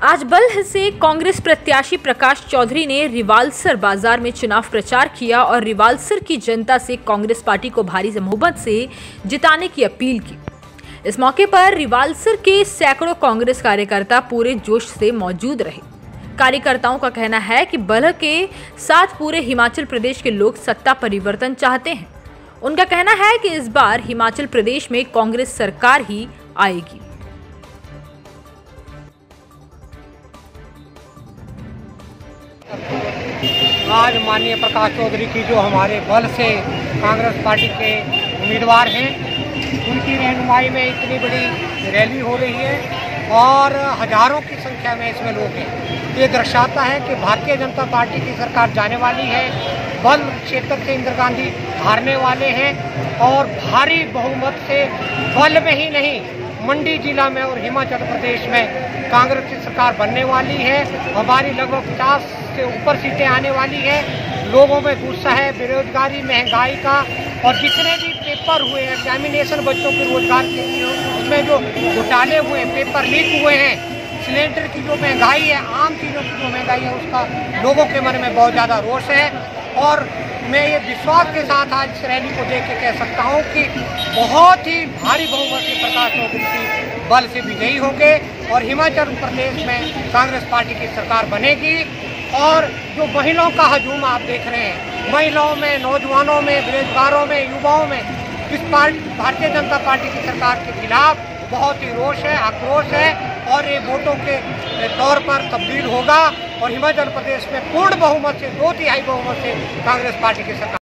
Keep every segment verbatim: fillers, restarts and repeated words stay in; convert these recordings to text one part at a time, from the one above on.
आज बल्ह से कांग्रेस प्रत्याशी प्रकाश चौधरी ने रिवालसर बाजार में चुनाव प्रचार किया और रिवालसर की जनता से कांग्रेस पार्टी को भारी बहुमत से जिताने की अपील की। इस मौके पर रिवालसर के सैकड़ों कांग्रेस कार्यकर्ता पूरे जोश से मौजूद रहे। कार्यकर्ताओं का कहना है कि बल्ह के साथ पूरे हिमाचल प्रदेश के लोग सत्ता परिवर्तन चाहते हैं। उनका कहना है कि इस बार हिमाचल प्रदेश में कांग्रेस सरकार ही आएगी। आज माननीय प्रकाश चौधरी की जो हमारे बल से कांग्रेस पार्टी के उम्मीदवार हैं, उनकी रहनुमाई में इतनी बड़ी रैली हो रही है और हजारों की संख्या में इसमें लोग हैं। ये दर्शाता है कि भारतीय जनता पार्टी की सरकार जाने वाली है। बल क्षेत्र से इंदिरा गांधी हारने वाले हैं और भारी बहुमत से बल में ही नहीं, मंडी जिला में और हिमाचल प्रदेश में कांग्रेस की सरकार बनने वाली है। हमारी लगभग पचास से ऊपर सीटें आने वाली है। लोगों में गुस्सा है बेरोजगारी, महंगाई का, और जितने भी पेपर हुए हैं, एग्जामिनेशन बच्चों के रोजगार के लिए, उसमें जो घोटाले हुए, पेपर लीक हुए हैं, सिलेंडर की जो महंगाई है, आम चीज़ों की जो महंगाई है, उसका लोगों के मन में बहुत ज़्यादा रोष है। और मैं ये विश्वास के साथ आज इस रैली को देख के कह सकता हूँ कि बहुत ही भारी बहुमत से प्रकाश चौधरी की बल से विजयी होंगे और हिमाचल प्रदेश में कांग्रेस पार्टी की सरकार बनेगी। और जो महिलाओं का हजूम आप देख रहे हैं, महिलाओं में, नौजवानों में, बेरोजगारों में, युवाओं में इस पार्टी भारतीय जनता पार्टी की सरकार के खिलाफ बहुत ही रोष है, आक्रोश है और ये वोटों के तौर पर तब्दील होगा और हिमाचल प्रदेश में पूर्ण बहुमत से, दो तिहाई बहुमत से कांग्रेस पार्टी की सरकार।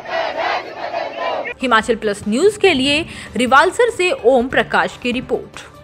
हिमाचल प्लस न्यूज के लिए रिवालसर से ओम प्रकाश की रिपोर्ट।